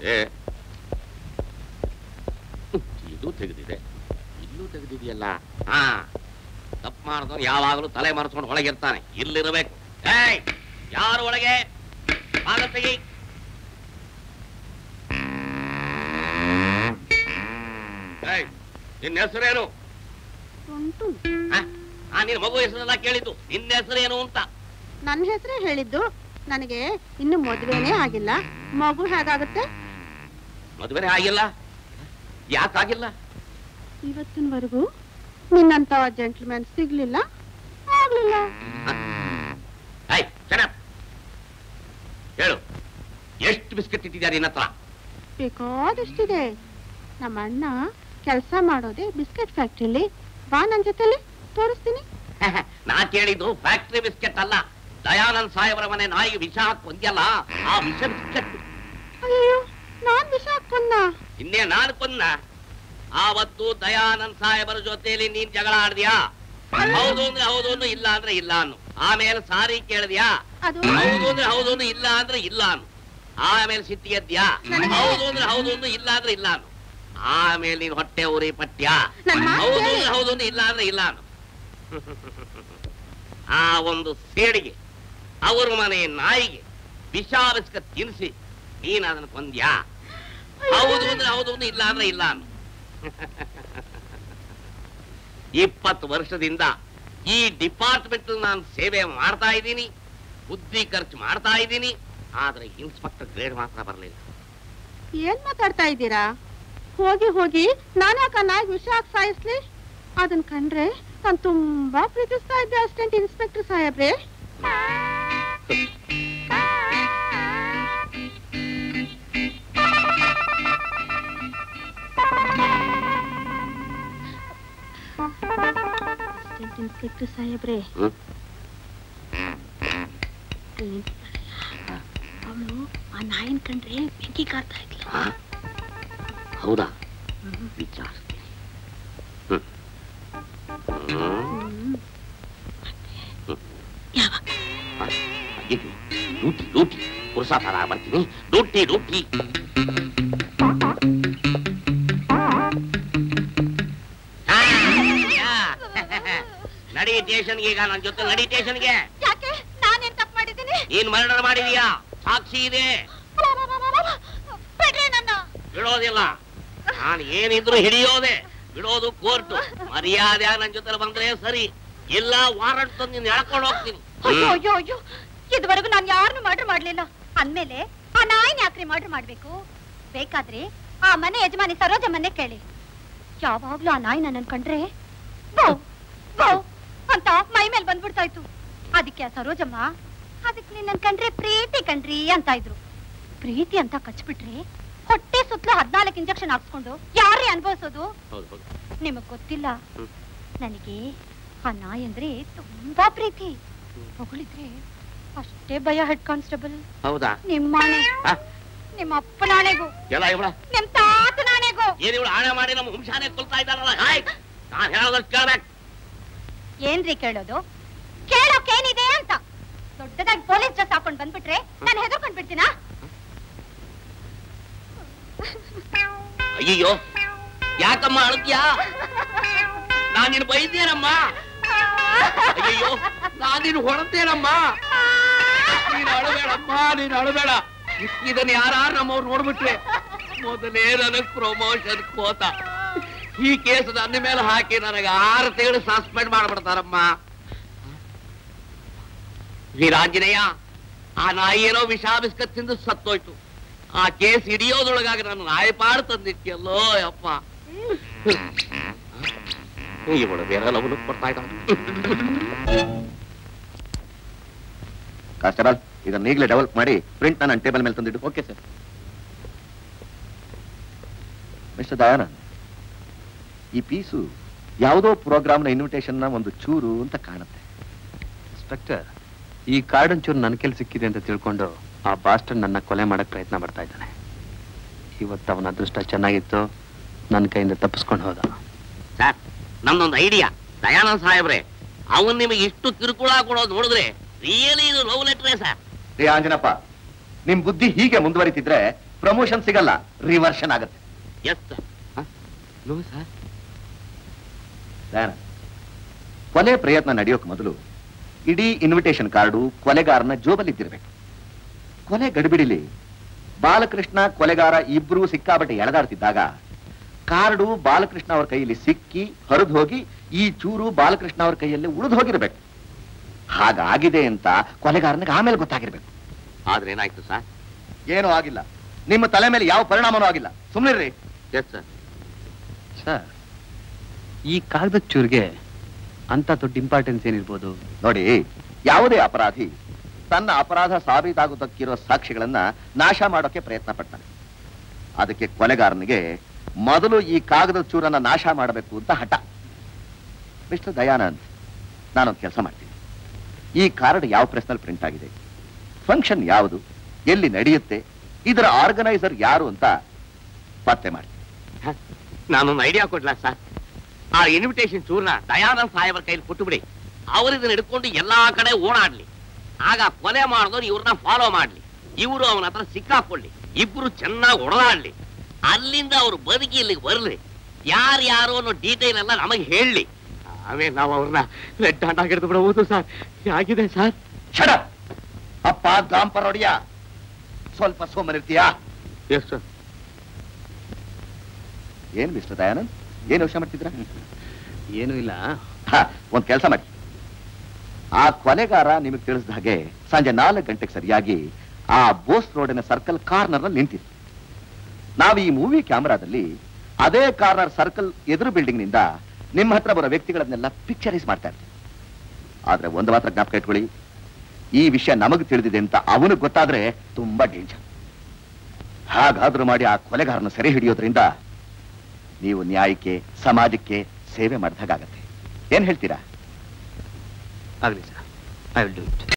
ಇದು ತೆಗೆದಿದೆ, ಇಲ್ಲೂ ತೆಗೆದಿದೆಯಲ್ಲ. ಹಾ, ತಪ್ಪು ಮಾಡಿದವನು ಯಾವಾಗಲೂ ತಲೆ ಮರೆಸ್ಕೊಂಡು ಒಳಗಿರ್ತಾನೆ. ಇಲ್ಲಿರಬೇಕು. ಯಾರು ಒಳಗೆ? ತೆಗಿ. ನಿನ್ನ ಹೆಸರೇನು? ನಿನ್ನ ಮಗು ಹೆಸರೆಲ್ಲ ಕೇಳಿದ್ದು. ನಿನ್ನ ಹೆಸರೇನು ಅಂತ? ನನ್ನ ಹೆಸರೇ ಹೇಳಿದ್ದು. ನನಗೆ ಇನ್ನು ಮದುವೆನೇ ಆಗಿಲ್ಲ. ಮಗು ಹೇಗಾಗುತ್ತೆ? ಮದುವೆನೇ ಆಗಿಲ್ಲ? ಯಾಕಾಗಿಲ್ಲ? ಇವತ್ತಿನವರೆಗೂ ನಿನ್ನಂತ ಜೆಂಟ್ಲ್ಮ್ಯಾನ್ ಸಿಗ್ಲಿಲ್ಲ, ಆಗ್ಲಿಲ್ಲ. ಹೇಳು, ಎಷ್ಟು ಬಿಸ್ಕೆಟ್ ಇಟ್ಟಿದ್ಯಾ ನಿನ್ನ ಹತ್ರ? ಬೇಕಾದಷ್ಟಿದೆ. ನಮ್ಮ ಅಣ್ಣ ಕೆಲಸ ಮಾಡೋದೆ ಬಿಸ್ಕೆಟ್ ಫ್ಯಾಕ್ಟ್ರಿಲಿ. ಬಾ ನನ್ ಜೊತೆಲಿ ತೋರಿಸ್ತೀನಿ. ನಾ ಕೇಳಿದ್ದು ಫ್ಯಾಕ್ಟ್ರಿ ಬಿಸ್ಕೆಟ್ ಅಲ್ಲ. ದಯಾನಂದ್ ಸಾಹೇಬರ ಮನೆ ನಾಯಿಗೆ ವಿಷ ಹಾಕೊಂದ್ಯಲ್ಲ, ಆ ವಿಷ ಬಿಸ್ಕೆಟ್. ಅಯ್ಯೋ, ನಾನ್ ವಿಷ ಹಾಕೊಂಡ? ಇನ್ನೇ ನಾನು ಕೊಂದ. ಆವತ್ತು ದಯಾನಂದ್ ಸಾಹೇಬರ ಜೊತೆಲಿ ನೀನ್ ಜಗಳ ಆಡ್ದ್ಯಾ? ಹೌದು ಅಂದ್ರೆ ಹೌದು ಅನ್ನು, ಇಲ್ಲ ಅಂದ್ರೆ ಇಲ್ಲ ಅನ್ನು. ಆಮೇಲೆ ಸಾರಿ ಕೇಳಿದ್ಯಾ? ಹೌದು ಅಂದ್ರೆ ಹೌದು ಅನ್ನು, ಇಲ್ಲ ಅಂದ್ರೆ ಇಲ್ಲ ಅನ್ನು. ಆಮೇಲೆ ಸಿಟ್ಟಿಗೆದ್ಯಾ? ಹೌದು ಅಂದ್ರೆ ಹೌದು ಅನ್ನು, ಇಲ್ಲ ಅಂದ್ರೆ ಇಲ್ಲ ಅನ್ನು. ಆಮೇಲೆ ನೀನ್ ಹೊಟ್ಟೆ ಉರಿ ಪಟ್ಟ್ಯಾ? ಹೌದು ಅಂದ್ರೆ ಹೌದು ಅನ್ನು, ಇಲ್ಲ ಅಂದ್ರೆ ಇಲ್ಲ ಅನ್ನು. ಆ ಒಂದು ಸೇಡಿಗೆ, ಅವ್ರ ಮನೆ ನಾಯಿಗೆ ವಿಷ ಬಿಸ್ಕೆಟ್ ತಿನ್ನಿಸಿ ನೀನ್ ಅದನ್ನ ಕೊಂದ್ಯಾ? ಹೌದು ಅಂದ್ರೆ ಹೌದು ಅನ್ನು, ಇಲ್ಲ ಅಂದ್ರೆ ಇಲ್ಲ ಅನ್ನು. 20 ವರ್ಷದಿಂದ ಈ ಡಿಪಾರ್ಟ್ಮೆಂಟ್ ನಾನು ಸೇವೆ ಮಾಡ್ತಾ ಇದ್ದೀನಿ, ಬುದ್ಧಿ ಖರ್ಚು ಮಾಡ್ತಾ ಇದ್ದೀನಿ. ಆದ್ರೆ ಇನ್ಸ್ಪೆಕ್ಟರ್ ಗ್ರೇಡ್ ಮಾತ್ರ ಬರಲಿಲ್ಲ. ಏನ್ ಮಾತಾಡ್ತಾ ಇದ್ದೀರಾ? ಹೋಗಿ ಹೋಗಿ ನಾನ್ಯಾಕ ನಾಯಿಗೆ ವಿಷ ಹಾಕಿ ಸಾಯಿಸ್ಲಿ? ಅದನ್ ಕಂಡ್ರೆ ನಾನು ತುಂಬಾ ಪ್ರೀತಿಸ್ತಾ ಇದ್ದೆ ಅಸಿಸ್ಟೆಂಟ್ ಇನ್ಸ್ಪೆಕ್ಟರ್ ಸಾಹೇಬ್ರೆ. ಅಸಿಸ್ಟೆಂಟ್ ಇನ್ಸ್ಪೆಕ್ಟರ್ ಸಾಹೇಬ್ರೆ, ಅವಳು ಆ ನಾಯಿನ್ ಕಂಡ್ರೆ ಬೆಂಕಿ ಕಾರ್ತಾ ಇದ್ಲು. ಹೌದಾ? ವಿಚಾರಿಸ್ತೀನಿ. ಡ್ಯೂಟಿ ಡ್ಯೂಟಿ ಪುರುಷಾತರ ಬರ್ತೀನಿ. Duty duty. ನಡಿ ಸ್ಟೇಷನ್ಗೆ. ಈಗ ನನ್ನ ಜೊತೆ ನಡಿ ಸ್ಟೇಷನ್ಗೆ. ಯಾಕೆ? ನಾನೇನ್ ತಪ್ಪು ಮಾಡಿದ್ದೀನಿ? ನೀನ್ ಮರ್ಡರ್ ಮಾಡಿದೀಯಾ? ಸಾಕ್ಷಿ ಇದೆ. ಬಿಡೋದಿಲ್ಲ. ನಾನು ಏನಿದ್ರು ಹಿಡಿಯೋದೆ, ಬಿಡೋದು ಕೋರ್ಟ್. ಮರ್ಯಾದೆ ನನ್ನ ಜೊತೆ ಬಂದ್ರೆ ಸರಿ, ಇಲ್ಲ ವಾರಂಟ್ ತಂದು ನೀನ್ ಎಳ್ಕೊಂಡು ಹೋಗ್ತೀನಿ. ಅಯ್ಯೋ ಅಯ್ಯೋ ಅಯ್ಯೋ, ಇದುವರೆಗೂ ನಾನು ಯಾರನ್ನು ಮರ್ಡರ್ ಮಾಡ್ಲಿಲ್ಲ. ಅಂದ್ಮೇಲೆ ಆ ನಾಯಿನ ಯಾಕ್ರಿ ಮರ್ಡರ್ ಮಾಡ್ಬೇಕು? ಬೇಕಾದ್ರೆ ಆ ಮನೆ ಯಜಮಾನಿ ಸರೋಜಮ್ಮನ್ನೇ ಕೇಳಿ. ಯಾವಾಗ್ಲೂ ಆ ನಾಯಿ ನನ್ನ ಕಂಡ್ರೆ ಬೌ ಬೌ ಅಂತ ಮೈ ಮೇಲೆ ಬಂದ್ಬಿಡ್ತಾ ಇತ್ತು. ಅದಕ್ಕೆ ಆ ಸರೋಜಮ್ಮ, ಅದಕ್ಕೆ ನಿನ್ನ ಕಂಡ್ರೆ ಪ್ರೀತಿ ಕಣ್ರಿ ಅಂತ ಇದ್ರು. ಪ್ರೀತಿ ಅಂತ ಕಚ್ಬಿಟ್ರೆ ಹೊಟ್ಟೆ ಸುತ್ತಲೂ 14 ಇಂಜೆಕ್ಷನ್ ಹಾಕ್ಸ್ಕೊಂಡು ಯಾರೇ ಅನುಭವಿಸೋದು? ನಿಮಗ್ ಗೊತ್ತಿಲ್ಲ, ನನಗೆ ಆ ನಾಯಿ ಅಂದ್ರೆ ತುಂಬಾ ಪ್ರೀತಿ. ಹೊಗಳಿದ್ರೆ ಅಷ್ಟೇ ಭಯ. Head constable. ಹೌದಾ? ನಿಮ್ಮನೆ, ನಿಮ್ಮ ಅಪ್ಪನಾಣೆಗೂ, ನಿಮ್ ತಾತನಾಣೆಗೂ. ಏನಿವಳು ಆಣೆ ಮಾಡಿ ನಮ್ಮ ವಂಶಾನೆ ಕೊಲ್ತಾ ಇದ್ದಾರಲ್ಲ. ನಾನು ಹೇಳೋದಕ್ಕೆ ಕೇಳ್ಬೇಕು. ಏನ್ರಿ ಕೇಳೋದು? ಕೇಳೋಕೇನಿದೆ ಅಂತ. ದೊಡ್ಡದಾಗಿ ಪೊಲೀಸ್ ಡ್ರೆಸ್ ಹಾಕೊಂಡ್ ಬಂದ್ಬಿಟ್ರೆ ನಾನು ಹೆದರ್ಕೊಂಡ್ ಬಿಡ್ತೀನಾ? ಅಯ್ಯೋ, ಯಾಕಮ್ಮ ಅಳ್ತೀಯಾ? ನಾನು ನಿನ್ನ ಬೈದೇನಮ್ಮ? ಅಯ್ಯೋ, ನಾನು ನಿನ್ನ ಹೊರತೇನಮ್ಮ? ನೀನು ಅಳಬೇಡಮ್ಮ, ನೀನು ಅಳಬೇಡ. ಇದನ್ನ ಯಾರು ನಮ್ಮವ್ರು ನೋಡ್ಬಿಟ್ರೆ ಮೊದಲೇ ನನಗ್ ಪ್ರಮೋಷನ್ ಕೋತ. ಈ ಕೇಸ್ ನನ್ನ ಮೇಲೆ ಹಾಕಿ ನನಗೆ 6 ತಿಂಗಳು ಸಸ್ಪೆಂಡ್ ಮಾಡ್ಬಿಡ್ತಾರಮ್ಮ. ವೀರಾಂಜನೇಯ, ಆ ನಾಯಿ ಏನೋ ವಿಷ ಬಿಸ್ಕತ್ ತಿಂದು ಸತ್ತೋಯ್ತು. ಆ ಕೇಸ್ ಹಿಡಿಯೋದ್ರೊಳಗಾಗಿ ನಾನು ನಾಯಿಪಾಡು ತಂದಿಟ್ಟಿಯಲ್ಲೋ ಯಪ್ಪ. ಇವಳು ಬೇರೆ ಲವಲಕ್ ಬರ್ತಾ ಇದ್ದ. ಕಾನ್ಸ್ಟೇಬಲ್, ಇದನ್ನ ಈಗಲೇ ಡೆವಲಪ್ ಮಾಡಿ ಪ್ರಿಂಟ್ ನನ್ನ ಟೇಬಲ್ ಮೇಲೆ ತಂದಿಡು. Okay sir. ಮಿಸ್ಟರ್ ದಯಾನಂದ್, ಈ ಪೀಸು ಯಾವುದೋ ಪ್ರೋಗ್ರಾಮ್ನ ಇನ್ವಿಟೇಷನ್ನ ಒಂದು ಚೂರು ಅಂತ ಕಾಣುತ್ತೆ. ಇನ್ಸ್ಪೆಕ್ಟರ್, ಈ ಕಾರ್ಡನ್ ಚೂರು ನನ್ನ ಕೆಲ್ ಸಿಕ್ಕಿದೆ ಅಂತ ತಿಳ್ಕೊಂಡು ಆ ಬಾಸ್ಟರ್ ನನ್ನ ಕೊಲೆ ಮಾಡಕ್ ಪ್ರಯತ್ನ ಮಾಡ್ತಾ ಇದ್ದಾನೆ. ಇವತ್ತು ಅವನ ಅದೃಷ್ಟ ಚೆನ್ನಾಗಿತ್ತು, ನನ್ನ ಕೈಯಿಂದ ತಪ್ಪಿಸ್ಕೊಂಡು ಹೋದ. ಸರ್, ನಮ್ದೊಂದು ಐಡಿಯಾ. ದಯಾನಂದ್ ಸಾಹೇಬ್ರೆ, ಅವನ್ ನಿಮಗೆ ಇಷ್ಟು ಕಿರುಕುಳ ಕೊಡೋದು ನೋಡಿದ್ರೆ ರಿಯಲಿ ಇದು ಲವ್ ಲೆಟ್ರೇ ಸರ್. ರೇ ಆಂಜನಪ್ಪ, ನಿಮ್ ಬುದ್ಧಿ ಹೀಗೆ ಮುಂದುವರಿತಿದ್ರೆ ಪ್ರಮೋಷನ್ ಸಿಗಲ್ಲ, ರಿವರ್ಷನ್ ಆಗುತ್ತೆ. Yes sir. No sir. Dayanand, ಕೊಲೆ ಪ್ರಯತ್ನ ನಡೆಯೋಕ್ ಮೊದಲು ಇಡೀ ಇನ್ವಿಟೇಷನ್ ಕಾರ್ಡು ಕೊಲೆಗಾರನ ಜೋಬಲ್ಲಿದ್ದಿರ್ಬೇಕು. ಕೊಲೆ ಗಡಿಬಿಡಿಲಿ ಬಾಲಕೃಷ್ಣ ಕೊಲೆಗಾರ ಇಬ್ರು ಸಿಕ್ಕಾಬಟ್ಟೆ ಎಳೆದಾಡ್ತಿದ್ದಾಗ ಕಾರ್ಡು ಬಾಲಕೃಷ್ಣ ಅವರ ಕೈಯಲ್ಲಿ ಸಿಕ್ಕಿ ಹರಿದು ಹೋಗಿ ಈ ಚೂರು ಬಾಲಕೃಷ್ಣ ಅವರ ಕೈಯಲ್ಲಿ ಉಳಿದು ಹೋಗಿರ್ಬೇಕು. ಹಾಗಾಗಿದೆ ಅಂತ ಕೊಲೆಗಾರನಿಗೆ ಆಮೇಲೆ ಗೊತ್ತಾಗಿರ್ಬೇಕು. ಆದ್ರೆ ಏನಾಯ್ತು ಸರ್? ಏನೂ ಆಗಿಲ್ಲ. ನಿಮ್ಮ ತಲೆ ಮೇಲೆ ಯಾವ ಪರಿಣಾಮನೂ ಆಗಿಲ್ಲ. ಸುಮ್ಮನಿರ್ರಿ. Yes sir. ಸರ್, ಈ ಕಾಗದ ಚೂರಿಗೆ ಅಂತ ದೊಡ್ಡ ಇಂಪಾರ್ಟೆನ್ಸ್ ಏನಿರ್ಬೋದು? ನೋಡಿ, ಯಾವುದೇ ಅಪರಾಧಿ ತನ್ನ ಅಪರಾಧ ಸಾಬೀತಾಗುವುದಕ್ಕಿರೋ ಸಾಕ್ಷಿಗಳನ್ನ ನಾಶ ಮಾಡೋಕೆ ಪ್ರಯತ್ನ ಪಡ್ತಾನೆ. ಅದಕ್ಕೆ ಕೊಲೆಗಾರನಿಗೆ ಮೊದಲು ಈ ಕಾಗದ ಚೂರನ್ನ ನಾಶ ಮಾಡಬೇಕು ಅಂತ ಹಠ. ಮಿಸ್ಟರ್ ದಯಾನಂದ್, ನಾನೊಂದು ಕೆಲಸ ಮಾಡ್ತೀನಿ. ಈ ಕಾರ್ಡ್ ಯಾವ ಪ್ರೆಸ್ನಲ್ಲಿ ಪ್ರಿಂಟ್ ಆಗಿದೆ, ಫಂಕ್ಷನ್ ಯಾವುದು, ಎಲ್ಲಿ ನಡೆಯುತ್ತೆ, ಇದರ ಆರ್ಗನೈಸರ್ ಯಾರು ಅಂತ ಪತ್ತೆ ಮಾಡ್ತೀನಿ. ನಾನೊಂದು ಐಡಿಯಾ ಕೊಡ್ಲಾ ಸರ್? ಆ ಇನ್ವಿಟೇಷನ್ ಚೂರ್ನ ದಯಾನಂದ್ ಸಾಹೇಬರ ಕೈಲಿ ಕೊಟ್ಟುಬಿಡಿ. ಅವರಿದನ್ನ ಹಿಡ್ಕೊಂಡು ಎಲ್ಲಾ ಕಡೆ ಓಡಾಡ್ಲಿ. ಆಗ ಕೊಲೆ ಮಾಡಿದವ್ರು ಇವ್ರನ್ನ ಫಾಲೋ ಮಾಡ್ಲಿ, ಇವರು ಅವನ ಹತ್ರ ಸಿಕ್ಕಾಕೊಳ್ಳಿ, ಇಬ್ರು ಚೆನ್ನಾಗಿ ಹೊಡೆದಾಡ್ಲಿ. ಅಲ್ಲಿಂದ ಅವ್ರು ಬದುಕಿ ಇಲ್ಲಿಗೆ ಬರ್ಲಿ. ಯಾರು ಅನ್ನೋ ಡೀಟೇಲ್ ಎಲ್ಲ ನಮಗೆ ಹೇಳಲಿ. ಆಮೇಲೆ ನಾವು ಅವ್ರನ್ನ ರೆಡ್ ಹ್ಯಾಂಡ್ ಆಗಿ ಹಿಡಿದು ಬಿಡಬಹುದು ಸರ್. ಹೇಗಿದೆ ಸರ್? ಛಡ ಅಪ್ಪ ಗಾಂಪರ್ ಹೊಡಿಯ, ಸ್ವಲ್ಪ ಸೋಮನಿರ್ತೀಯಾ? Yes sir. ಏನ್ ಮಿಸ್ಟರ್ ದಯಾನಂದ್, ಏನ್ ಯೋಚನೆ ಮಾಡ್ತಿದ್ರ? ಏನೂ ಇಲ್ಲ. ಒಂದ್ ಕೆಲಸ ಮಾಡಿ. ಆ ಕೊಲೆಗಾರ ನಿಮಗೆ ತಿಳಿಸಿದ ಹಾಗೆ ಸಂಜೆ 4 ಗಂಟೆಗೆ ಸರಿಯಾಗಿ ಆ ಬೋಸ್ ರೋಡಿನ ಸರ್ಕಲ್ ಕಾರ್ನರ್ ನಲ್ಲಿ ನಿಂತಿತ್ತು. ನಾವು ಈ ಮೂವಿ ಕ್ಯಾಮೆರಾದಲ್ಲಿ ಅದೇ ಕಾರ್ನರ್ ಸರ್ಕಲ್ ಎದುರು ಬಿಲ್ಡಿಂಗ್ ನಿಂದ ನಿಮ್ಮ ಹತ್ರ ಬರೋ ವ್ಯಕ್ತಿಗಳನ್ನೆಲ್ಲ ಪಿಕ್ಚರೈಸ್ ಮಾಡ್ತಾ ಇರ್ತೀವಿ. ಆದ್ರೆ ಒಂದು ಮಾತ್ರ ಜ್ಞಾಪಕ ಇಟ್ಕೊಳ್ಳಿ, ಈ ವಿಷಯ ನಮಗೆ ತಿಳಿದಿದೆ ಅಂತ ಅವನಿಗೆ ಗೊತ್ತಾದ್ರೆ ತುಂಬಾ ಡೇಂಜರ್. ಹಾಗಾದ್ರೂ ಮಾಡಿ ಆ ಕೊಲೆಗಾರನ ಸೆರೆ ಹಿಡಿಯೋದ್ರಿಂದ ನೀವು ನ್ಯಾಯಕ್ಕೆ, ಸಮಾಜಕ್ಕೆ ಸೇವೆ ಮಾಡಿದ ಹಾಗಾಗತ್ತೆ. ಏನ್ ಹೇಳ್ತೀರಾ? ಆಗಲಿ sir, I will do it.